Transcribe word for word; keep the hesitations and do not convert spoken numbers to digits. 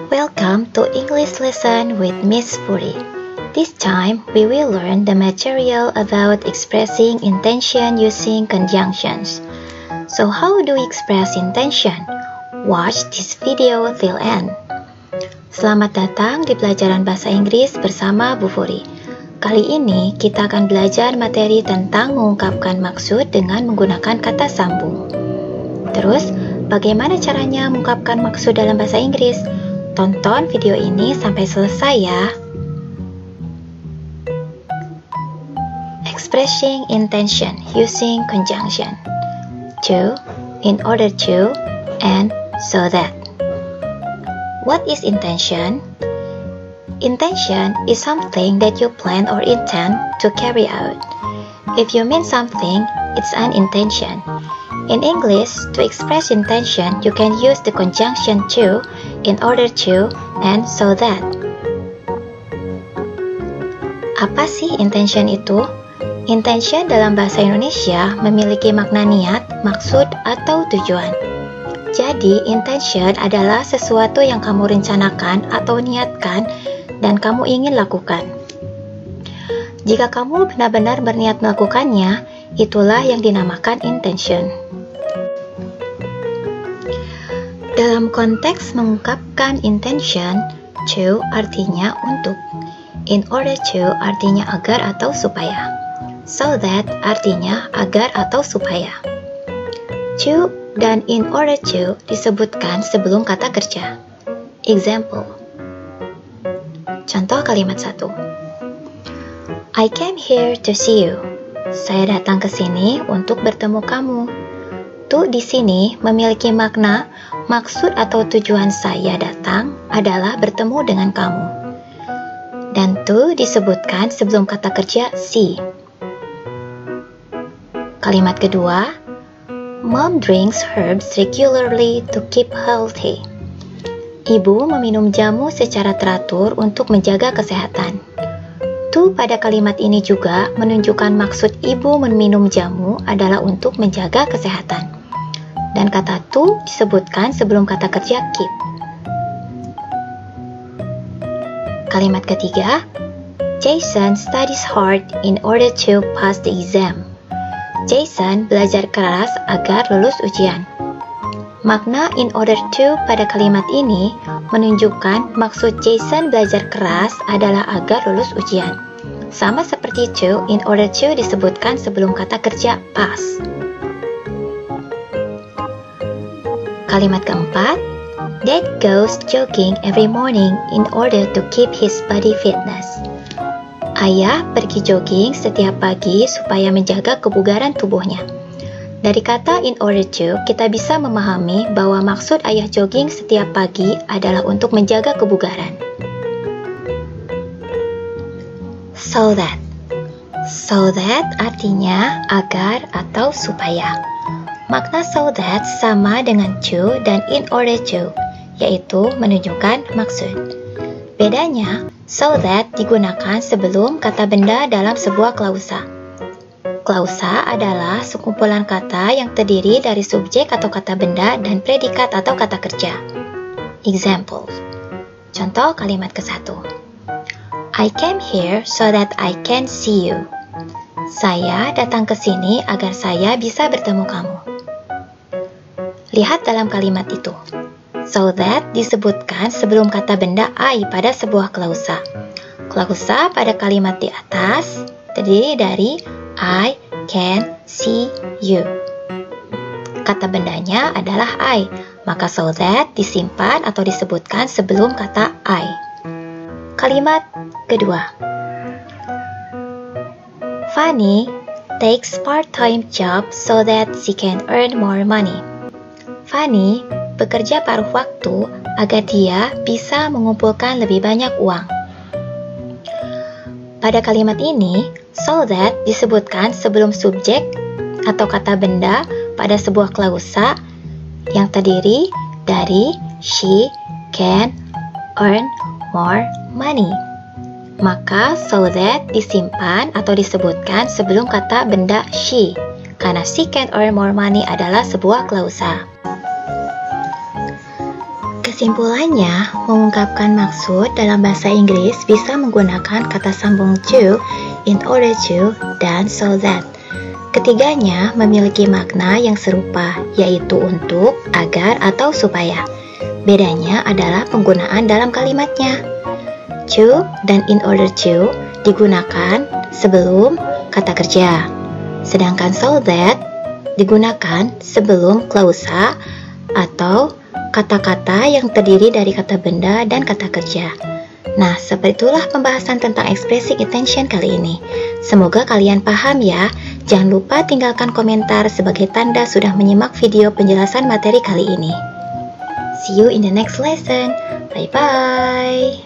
Welcome to English lesson with Miss Puri. This time we will learn the material about expressing intention using conjunctions. So how do we express intention? Watch this video till end. Selamat datang di pelajaran bahasa Inggris bersama Bu Puri. Kali ini kita akan belajar materi tentang mengungkapkan maksud dengan menggunakan kata sambung. Terus, bagaimana caranya mengungkapkan maksud dalam bahasa Inggris? Tonton video ini sampai selesai ya. Expressing intention using conjunction. To, in order to, and so that. What is intention? Intention is something that you plan or intend to carry out. If you mean something, it's an intention. In English, to express intention, you can use the conjunction to, in order to, and so that. Apa sih intention itu? Intention dalam bahasa Indonesia memiliki makna niat, maksud, atau tujuan. Jadi, intention adalah sesuatu yang kamu rencanakan atau niatkan dan kamu ingin lakukan. Jika kamu benar-benar berniat melakukannya, itulah yang dinamakan intention. Dalam konteks mengungkapkan intention, to artinya untuk, in order to artinya agar atau supaya, so that artinya agar atau supaya. To dan in order to disebutkan sebelum kata kerja. Example. Contoh kalimat satu. I came here to see you. Saya datang ke sini untuk bertemu kamu. To di sini memiliki makna, maksud atau tujuan saya datang adalah bertemu dengan kamu. Dan to disebutkan sebelum kata kerja see. Kalimat kedua, Mom drinks herbs regularly to keep healthy. Ibu meminum jamu secara teratur untuk menjaga kesehatan. To pada kalimat ini juga menunjukkan maksud ibu meminum jamu adalah untuk menjaga kesehatan. Dan kata to disebutkan sebelum kata kerja keep. Kalimat ketiga, Jason studies hard in order to pass the exam. Jason belajar keras agar lulus ujian. Makna in order to pada kalimat ini menunjukkan maksud Jason belajar keras adalah agar lulus ujian. Sama seperti to, in order to disebutkan sebelum kata kerja pass. Kalimat keempat, Dad goes jogging every morning in order to keep his body fitness. Ayah pergi jogging setiap pagi supaya menjaga kebugaran tubuhnya. Dari kata in order to, kita bisa memahami bahwa maksud ayah jogging setiap pagi adalah untuk menjaga kebugaran. So that. So that artinya agar atau supaya. Makna so that sama dengan to dan in order to, yaitu menunjukkan maksud. Bedanya, so that digunakan sebelum kata benda dalam sebuah klausa. Klausa adalah sekumpulan kata yang terdiri dari subjek atau kata benda dan predikat atau kata kerja. Example. Contoh kalimat ke satu. I came here so that I can see you. Saya datang ke sini agar saya bisa bertemu kamu. Lihat dalam kalimat itu. So that disebutkan sebelum kata benda I pada sebuah klausa. Klausa pada kalimat di atas terdiri dari I can see you. Kata bendanya adalah I, maka so that disimpan atau disebutkan sebelum kata I. Kalimat kedua. Fanny takes part-time job so that she can earn more money. Fanny bekerja paruh waktu agar dia bisa mengumpulkan lebih banyak uang. Pada kalimat ini, so that disebutkan sebelum subjek atau kata benda pada sebuah klausa yang terdiri dari she can earn more money. Maka so that disimpan atau disebutkan sebelum kata benda she, karena she can earn more money adalah sebuah klausa. Kesimpulannya, mengungkapkan maksud dalam bahasa Inggris bisa menggunakan kata sambung to, in order to, dan so that. Ketiganya memiliki makna yang serupa, yaitu untuk, agar, atau supaya. Bedanya adalah penggunaan dalam kalimatnya. To dan in order to digunakan sebelum kata kerja, sedangkan so that digunakan sebelum klausa atau kata-kata yang terdiri dari kata benda dan kata kerja. Nah, seperti itulah pembahasan tentang expressing intention kali ini. Semoga kalian paham ya. Jangan lupa tinggalkan komentar sebagai tanda sudah menyimak video penjelasan materi kali ini. See you in the next lesson. Bye-bye.